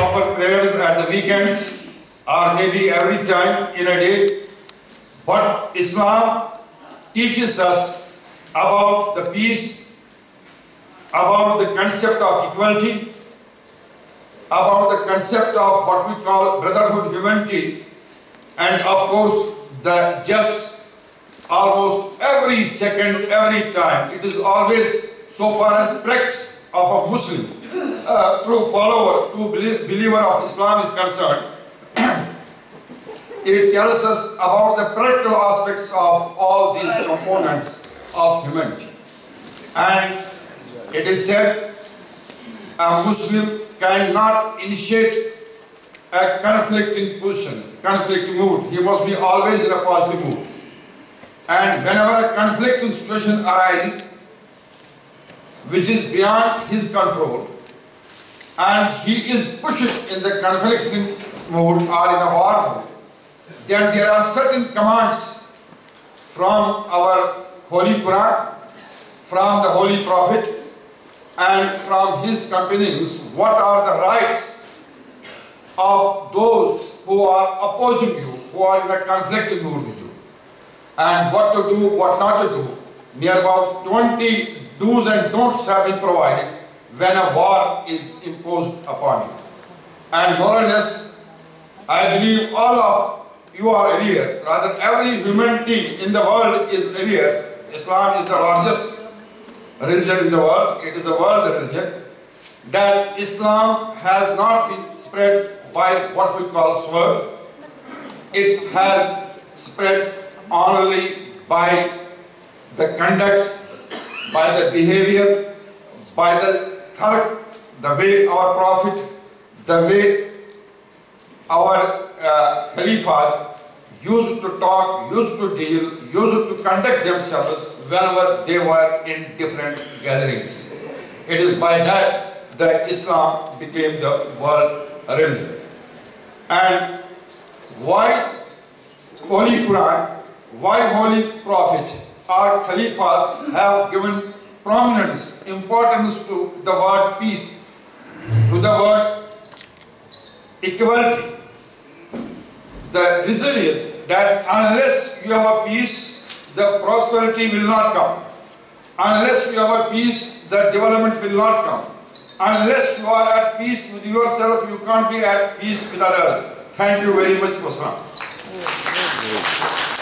offer prayers at the weekends or maybe every time in a day. But Islam teaches us about the peace, about the concept of equality, about the concept of what we call brotherhood, humanity, and of course the just almost every second, every time. It is always, so far as practice of a Muslim, true follower, true believer of Islam is concerned, it tells us about the practical aspects of all these components of humanity. And it is said a Muslim cannot initiate a conflicting position, conflicting mood. He must be always in a positive mood. And whenever a conflicting situation arises, which is beyond his control, and he is pushed in the conflicting mood or in a war mode, then there are certain commands from our Holy Quran, from the Holy Prophet, and from his companions, what are the rights of those who are opposing you, who are in a conflicting mood with you, and what to do, what not to do. Near about 20 do's and don'ts have been provided when a war is imposed upon you. And more or less, I believe all of you are aware, rather every humanity in the world is aware, Islam is the largest religion in the world, it is a world religion, that Islam has not been spread by what we call sword. It has spread only by the conduct, by the behavior, by the khalq, the way our Prophet, the way our Khalifas used to talk, used to deal, used to conduct themselves whenever they were in different gatherings. It is by that that Islam became the world religion. And why Holy Quran, why Holy Prophet or Khalifas have given prominence, importance to the word peace, to the word equality, the resilience, that unless you have a peace, the prosperity will not come. Unless you have a peace, the development will not come. Unless you are at peace with yourself, you can't be at peace with others. Thank you very much, Wassalam.